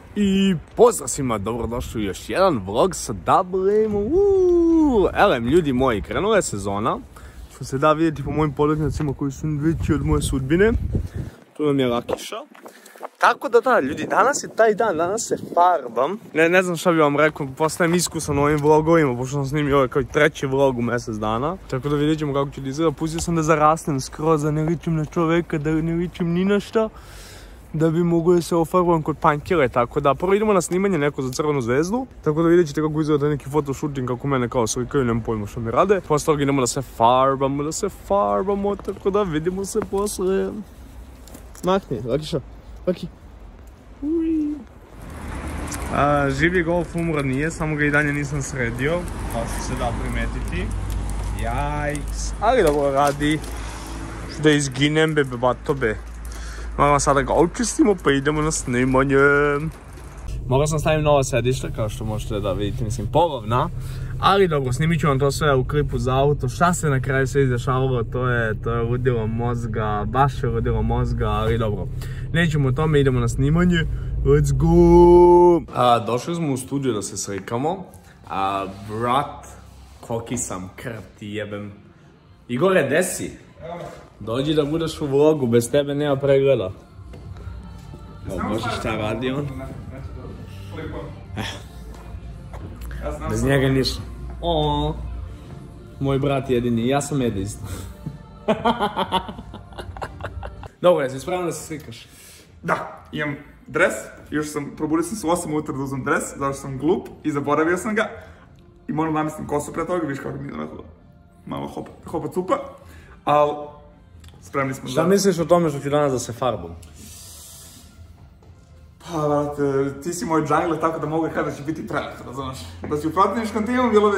I pozdrav svima, dobrodošli u još jedan vlog sa Dabrim. Elem, ljudi moji, krenula je sezona, što se da vidjeti po mojim poletnjacima koji su veći od moje sudbine. Tu nam je Rakiša. Tako da, ljudi, danas je taj dan, danas se farbam. Ne znam šta bi vam rekao, postajem iskusan u ovim vlogovima, pošto sam snimio ovaj kao treći vlog u mjesec dana. Tako da vidjet ćemo kako ću da izgleda. Pustio sam da zarastem skroz, da ne ličim na čoveka, da ne ličim ni na šta. Da bi mogu da se ofarbam kod pankire, tako da prvo idemo na snimanje neko za Crvenu zvezdu. Tako da vidjet ćete kako izgleda neki fotoshooting, kako mene kao slikaju, nemam pojma što mi rade. Posle toga idemo da se farbamo, tako da vidimo se posle. Makni, Rakiša, Raki. Živi golf umra nije, samo ga i dalje nisam sredio, kao što se da primetiti. Jajks, ali dobro radi. Što da izginem, bebe, bato be. Moram sada ga očistimo pa idemo na snimanje. Mogao sam staviti nova sedišta, kao što možete da vidite, mislim, polovna. Ali dobro, snimit ću vam to sve u klipu za auto. Šta se na kraju sve izdešavalo, to je ludilo mozga, baš je ludilo mozga, ali dobro. Nećemo o tome, idemo na snimanje. Let's go! Došli smo u studio da se slikamo. Brat, koliki sam krv ti jebem. Igore, desi? Dođi da budeš u vlogu, bez tebe nema pregleda. Evo, Bože, šta radi on? Bez njega ništa. Moj brat jedini, ja sam Ede isto. Dobro, jesi spreman da se slikaš? Da, imam dres, još sam, probudio sam se u 8 utra da uzmem dres, zato što sam glup i zaboravio sam ga. I moram namestim kosu pre toga, viš kako mi je malo hopa cupa. Ali, spremni smo. Šta misliš o tome što ću danas da se farbam? Pa, vrate, ti si moj džangle, tako da mogu kada će biti prelepo, razumeš? Da si u protivničkom timu, bilo bi...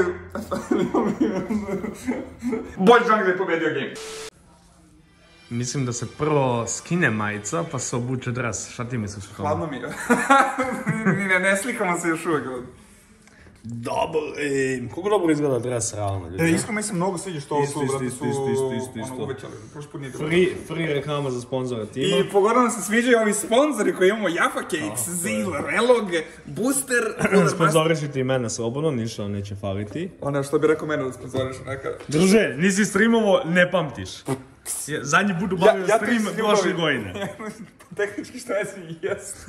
Bolj džangle je pobedio game. Mislim da se prvo skine majica, pa se obuče dres. Šta ti misliš o tome? Hladno mi je. Ne slikamo se još uvijek. Dobro, koliko dobro izgleda dres realno, ljudi? Iskreno mislim, mnogo sviđa što ovo su, brate, su uvećali. Prošli put nije bilo. Free reklama za sponzora tima. I pogodno se sviđaju ovi sponzori koji imamo, Jaffa Cakes, Ziller, Elog, Booster. Sponzorišite i mene slobodno, ništa vam neće faliti. Ono što bi rekao mene da sponzoriš neka. Druže, nisi streamovo, ne pamtiš. Zadnji budu bavio stream prošle godine. Tehnički što ja si jest.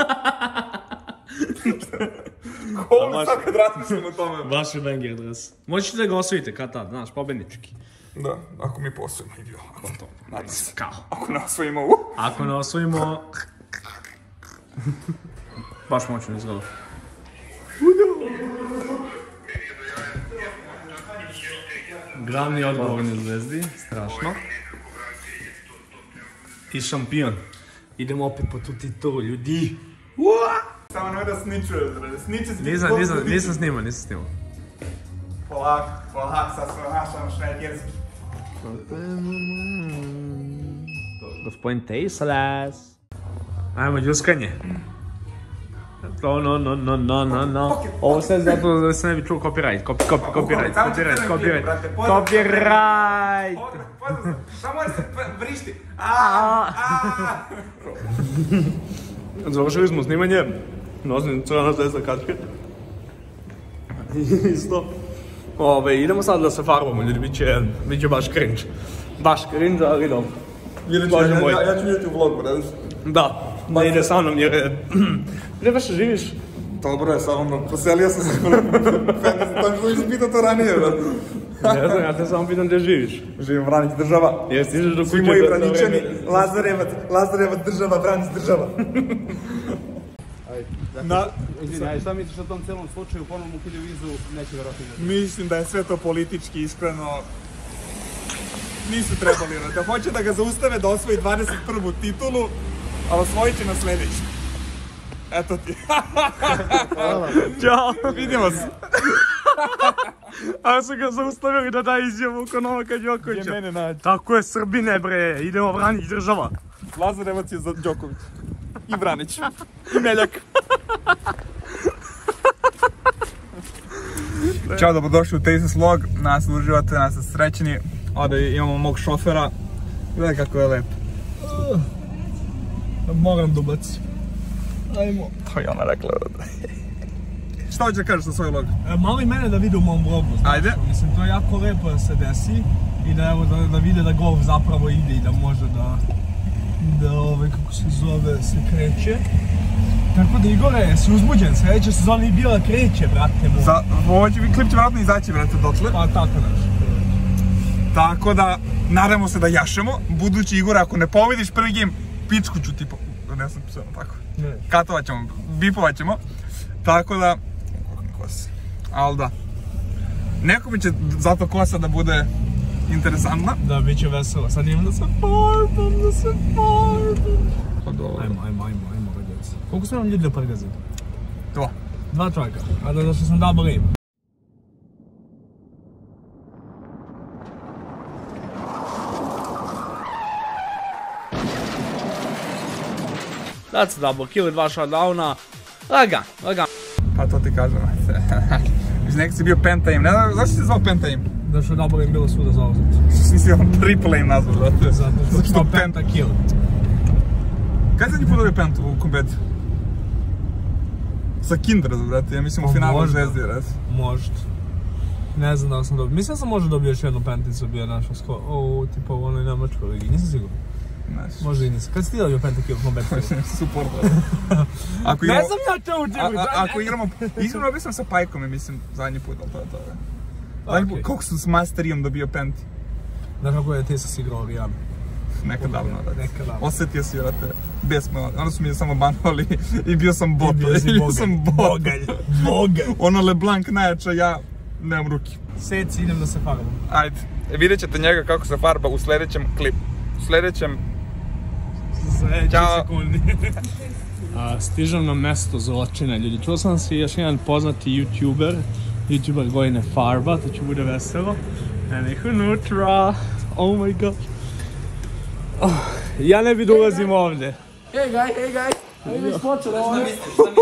Ko sad kad razmišljam o tome? Vaš je banger dres. Možete da ga osvojite kad tad, znaš, pobednički. Da, ako mi posvojimo i bio. Nadam se. Kao? Ako ne osvojimo, Ako ne osvojimo... Baš moćno izgleda. Glavni odgovorni zvezdi, strašno. I šampion. Idemo opet po tu titulu, ljudi. Samo nemoj da sničuje, Nisam snimao. Polak, sad smo našao švajgerski. Gospodin Tejsalas. Ajmo, džuskanje. No. Ovo sve zato da se ne bi čuo copyright. Copyright. Samo se vrišti. Završili smo snimanje. Nosim Crvena zvezda kačke. Isto. Idemo sad da se farbamo, ljudi, bit će baš cringe. Ali dobro. Ja ću vidjeti u vlogu, ne znaš? Da, ne ide sa mnom jer... Gdje baš živiš? Dobro je, samo poselio sam se. Tam što nisam pitao to ranije, brate. Ne znam, ja te samo pitam gdje živiš. Živim Vranić država. Jer stižeš do kuće... Svi moji Vraničani, Lazarevac država, Vranić država. Izvini, šta misliš o tom celom slučaju, ponovno ukide vizu, neće vjerojatno imati? Mislim da je sve to politički, iskreno. Nisu trebali, da hoće da ga zaustave da osvoji 21. titulu, a osvojit će na sljedeći. Eto ti. Hvala. Ćao. Vidimo se. A su ga zaustavili da da izjavu oko Novaka Đokovića. Gdje mene nađe. Tako je, Srbine bre, idemo Vranić država. Lazarevac je za Đoković. I Vranić. I Meljak. Ćao, dobrodošli u Tejsas vlog. Nas uživate, nas ste srećni. Ovdje imamo mog šofera. Gledaj kako je lep. Moram da ubacim. Ajmo. To je ona rekla. Šta hoće da kažeš za svoj vlog? Malo i mene da vide u mom vlogu. Ajde. Mislim, to je jako lepo da se desi i da, evo, da vide da golf zapravo ide i da može da kako se zove, se kreće. Tako da, Igore, jesi uzbuđen? Sljedeća sezona i bila kreće, brate moj. Ovo klip će vjerojatno izaći, brate, dotle. Pa tako nešto. Tako da, nadamo se da jašemo. Budući, Igor, ako ne pobediš prvi game, pičku ću ti ne znam, sve tako. Katovat ćemo, bipovat ćemo. Tako da, kako mi kosa. Ali da. Nekome će zato kosa da bude interesantna. Da, bit će veselo. Sad imam da se farbam. Ajmo, ragazzi. Koliko smo nam ljudi da prgazim? 2 čovjeka. A da što sam double aim. That's double kill, 2 shutdowna. Lagan. Pa to ti kažem. Mislim, nekak si bio penta-aim. Ne znam, zašto si se zvao penta-aim? Da što double aim bilo svuda zauzet. Što nisi on triple-aim nazvao, brate? Zato što penta-kill. Kada si zadnji put dobio pentu u kombetu? Sa Kindred, brate, ja mislim u finalu Zvezdi, brate. Možda. Ne znam da li sam dobio. Mislim da sam možda dobio još jednu penticu, bio našao tipa u onoj Nemačkoj ligi, nisam siguran. Možda i nisam. Kad si ti dobio pentakill u kombetu? Support. Ne znam ja to u tebi. Ako igramo, iskreno dobio sam sa Pajkom, mislim, zadnji put, ali to je to. Zadnji put, koliko sam s Masterijom dobio penti? Znaš kako je ti sam si igrao Orijanu? Nekad davno, brate. Osjetio si, brate, besmo. Onda su mi samo banovali i bio sam bot. Bogalj. Ono LeBlanc najjača, ja nemam ruki. Seci, idem da se farbam. Ajde, vidjet ćete njega kako se farba u sljedećem klipu. U sljedećem sekundi. Stižem na mesto zločina, ljudi. Čuo sam si još jedan poznati YouTuber godine farba, to će bude veselo. Nek unutra. Oh my god. Ja ne bi da ulazim ovdje. Hey guy. Ali već počelo ovdje.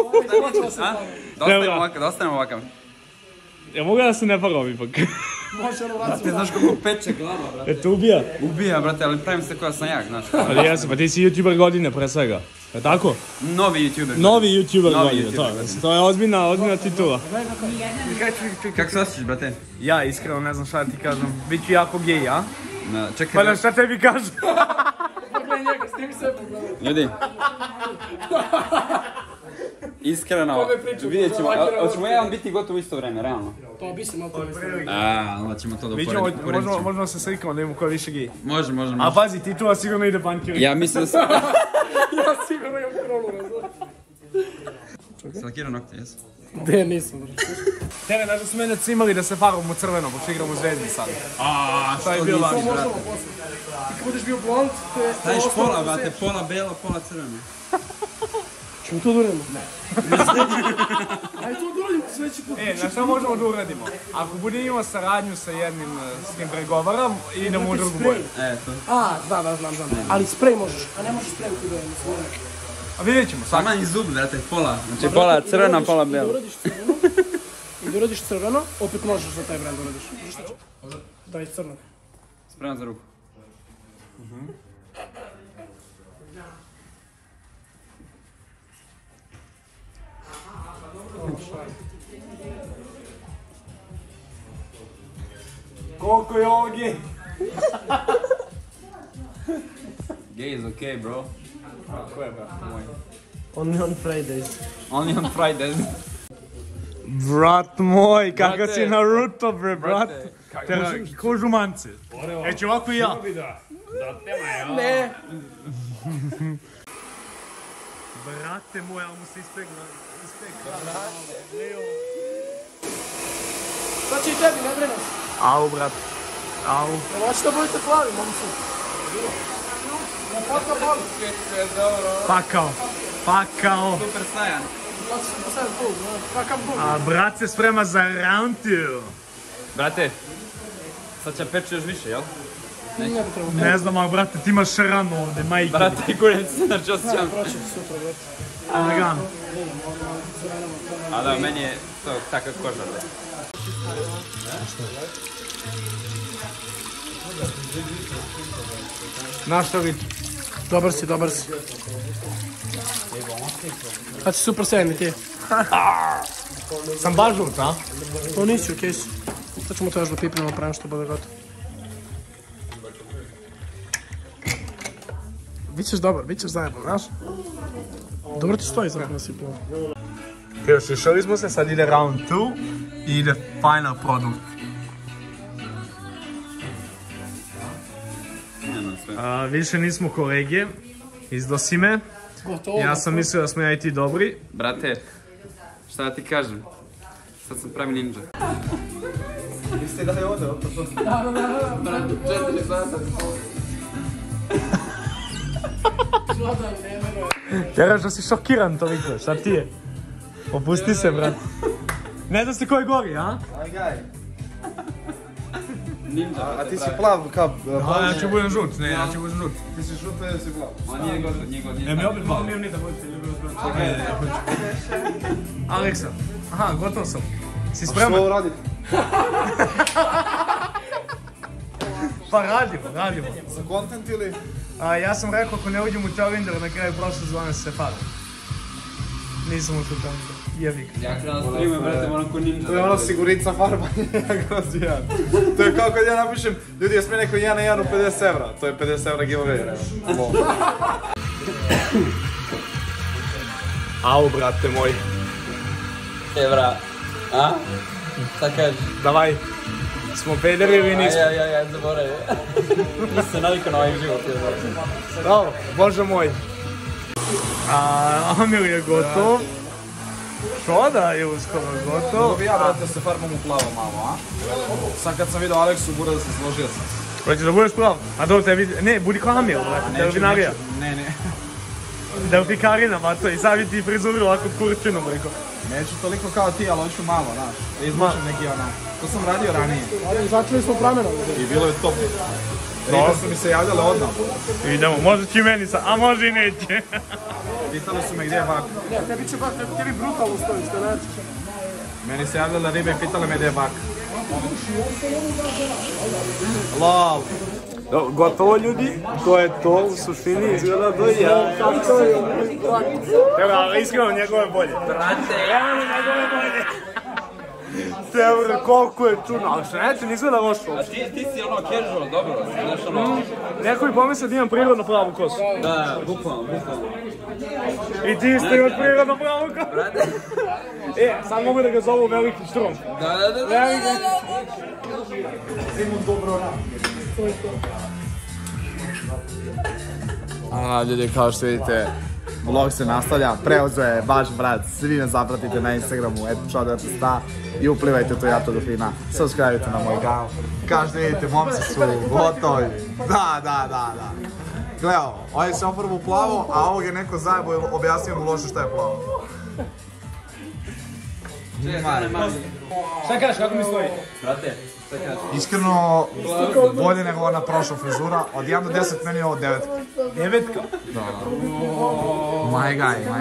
Da ostanemo ovakav. Ja mogu da se ne farom ipak. Može ono vrati. Ti znaš kako peče glava, brate. E to ubija? Ubija, brate, ali pravim se koja sam jak, znaš. Ali jesi, pa ti si YouTuber godine pre svega. Je tako? Novi YouTuber. Novi YouTuber godine, to je ozbiljna titula. Kako se osjećaš, brate? Ja iskreno ne znam šta ti kažem, bit ću jako gej, a? Čekaj. Pa šta tebi kažem? Pogledaj njega, snimi se pogledaj. Ljudi. Iskreno, vidjet ćemo, hoćemo jedan biti gotov u isto vreme, realno? Pa bi se malo to mislili. Onda ćemo to da uporedit ćemo. Možemo se slikamo da imamo ko je više gej. Može. A pazi, titula sigurno ide bankiri. Ja mislim da sam... Ja sigurno imam kronu, razumiješ. Salakirao nokte, jesu? De, nisam. Tebe, da su mene cimali da se farbam u crveno, pošto igram u Zvezdi sad. To je bilo To važno. možemo poslije. I kad budeš bio blond, te... Staviš pola, brate, pola belo, pola crveno. Čemo to da uradimo? Ne. Ajde to da uradimo sljedeći put. Na šta možemo da uradimo? Ako bude imao saradnju sa jednim s kim pregovaram, idemo u drugu boju. To. Znam. Ali sprej možeš, a ne možeš sprej u kudovima svoje. A vidjet ćemo, svaki. Sama i zub, brate, pola. Znači pola crvena, pola belo. I da uradiš crveno, opet možeš za taj brand uradiš. Šta će? Daj crno. Spreman za ruku. Koliko je ovo gej? Gay is okay, bro. Kako je, brate moj? Only on Fridays. Only on Fridays. Brat moj, kakav si Naruto, bre, brate. Ko žumance. Eći ovako i ja. Ne. Brate moj, ali mu se ispekla. Sad će i tebi, ne brinem. Au, brat. Au. Hoćete da budete plavi, momci. Pakao. Super Saiyan. A brat se sprema za round 2. Brate, sad će peče još više, jel? Ne znam, ali brate, ti imaš ranu ovdje, majke. Brate, kurac, znači osjećam. Proći sutra, brate. Lagano. A da, meni je to takav kožar, bre. Znaš što vidi? Dobar si. A si super sejni ti? Sam baš žut, a? To nisi, okej si. Sad ćemo to još da pipnemo prema što bude gotovo. Bićeš dobar, bićeš zajedno, znaš? Dobro ti stoji zato da si plov. Još išali smo se, sad ide round 2 i ide final produkt. Više nismo kolege, izdosi me. Ja sam mislio da smo ja i ti dobri. Brate, šta da ti kažem? Sad sam pravi ninja. Mislite da je ovdje opet? Brate, 4 sata. Tjeraš da si šokiran toliko, šta ti je? Opusti se, brat. Ne da si koji gori, a? Aj gaj. Ninja, A ti si plav kao... Ja ću budem žut, ne, ja ću budem žut. Ti si žuto ili si plav? Ma nije god, nije god. Mi opet malo mi da budete ljubili zbrat. Aleksa, aha, gotov sam. Si spreman? Što radite? Pa radimo. Za content ili? Ja sam rekao ako ne uđem u Challenger na kraju prošle sezone se fali. Nisam ušao u Challenger, jebi ga. Ja krenuo na streame, brate, moram ko ninja. To je ono sigurica farbanje kroz jedan. To je kao kad ja napišem, ljudi jesme neko 1 na 1 u 50 evra. To je 50 evra giveaway. Au, brate moj. Evra. A? Šta kažeš? Davaj. Smo pederi ili nismo? Aj, zaboravim. Nisam navikao na ovaj život. Bravo, bože moj. Amir je gotov. Šoda je uskoro gotov. Mogu bi ja, brate, se farbam u plavo malo, a? Sad kad sam vidio Aleksu, bude da se složio sam. Hoćeš da budeš plav? A dobro te vidi... Ne, budi kao Amir, brate, delfinarija. Ne. Delfikarina, bato, i sad vidi ti frizuru ovako kurčinom, reko. Neću toliko kao ti, ali hoću malo, znaš. Da izvučem neki ono. To sam radio ranije. Začeli smo pramenom. I bilo je top. Ribe su mi se javljale odmah. Idemo, može ti meni sad, a može i neće. Pitali su me gdje je bak. Ne, tebi će bak, tebi brutalno stoji, što nećeš. Meni se javljale ribe i pitali me gdje je bak. Lol. Gotovo ljudi, to je to u suštini izgleda do ja. Evo, ali iskreno njegove bolje. Brate, Evo njegove bolje. Evo, koliko je čudno, ali što neće, ne izgleda loš uopšte. ti si ono casual, dobro, znaš ono... Neko bi pomislio da imam prirodno pravu kosu. Da, bukvalno. I ti isto imaš prirodno pravu kosu. Sad mogu da ga zovu veliki štrom. Da. Ljudi, kao što vidite, vlog se nastavlja, preuzeo je vaš brat, svi me zapratite na Instagramu, @čodartista i uplivajte to jato do fina, subscribe-ite na moj kanal. Kao što vidite, momci su gotovi. Da. Gle ovo, ovaj se opravo u plavo, a ovog je neko zajebo i objasnio mu loše šta je plavo. Šta kažeš, kako mi stoji? Brate, šta kažeš? Iskreno, bolje nego ona prošla frizura, od 1 do 10 meni je ovo 9. 9? My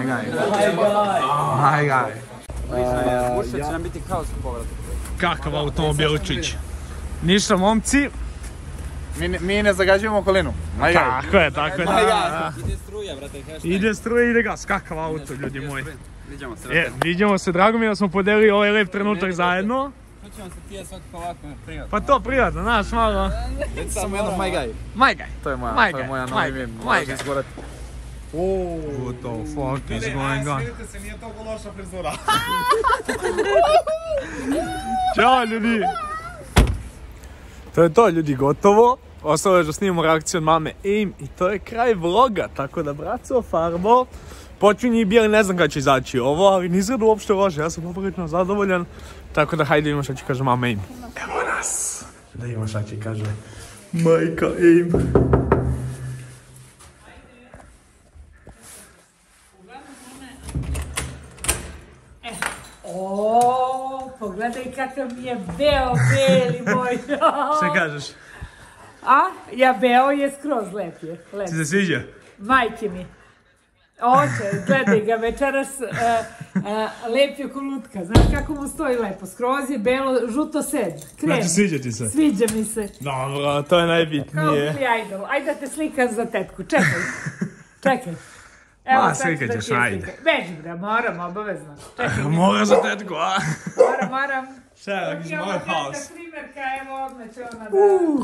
guy. Bušet će nam biti kaos u povratu. Kakav automobilčić. Ništa, momci. Mi ne zagađujemo okolinu. Tako je. Ide struja, brate, hashtag. Ide struja, ide gas. Kakav auto, ljudi moji. Vidimo se. Vidimo se, drago mi je da smo podelili ovaj lep trenutak zajedno. Hoćemo se ti svakako ovako prijatno. Pa to prijatno, znaš, malo. Samo jedno my guy. My guy. To je moja nova ime. My guy. What the fuck is going on? Vidite se, nije toliko loša frizura. Ćao ljudi! To je to ljudi, gotovo. Ostalo je da snimamo reakciju od mame Aim i to je kraj vloga, tako da braco farbo počinje i bijeli, ne znam kada će izaći ovo, ali ne izgleda uopšte loše, ja sam poprilično zadovoljan, tako da hajde vidimo šta će kaže mama Aim. Evo nas, da vidimo šta će kaže majka Aim. O, pogledaj kakav mi je beo, beli moj. Šta kažeš? A? Ja beo je skroz lep je. Ti se sviđa? Majke mi. Oče, gledaj ga večeras, lep je ko lutka. Znaš kako mu stoji lepo? Skroz je belo, žuto sed. Znači sviđa ti se? Sviđa mi se. Dobro, to je Kao najbitnije. Billy Idol. Ajde da te slikam za tetku. Čekaj. Evo, slikat ćeš, ti je ajde. slika. Beži bre, moram, obavezno. Čekaj, Mora za tetku, a? moram. Šta, iz mojeg haus. Primjerka, evo odmah će ona da...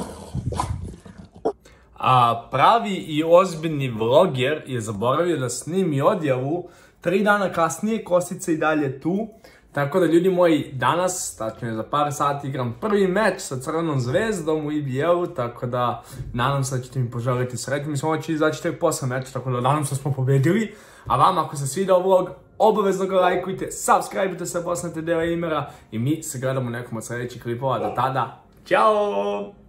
A pravi i ozbiljni vloger je zaboravio da snimi odjavu 3 dana kasnije, kosica i dalje tu. Tako da ljudi moji, danas, tačnije za par sati igram prvi meč sa Crvenom zvezdom u IBL-u, tako da nadam se da ćete mi poželiti sretno. Mi smo ovo će izaći tek posle meča, tako da nadam se da smo pobedili. A vama, ako se svidao vlog, obavezno ga lajkujte, subscribe-ujte se, posnete deo imera i mi se gledamo u nekom od sljedećih klipova. Do tada, ćao!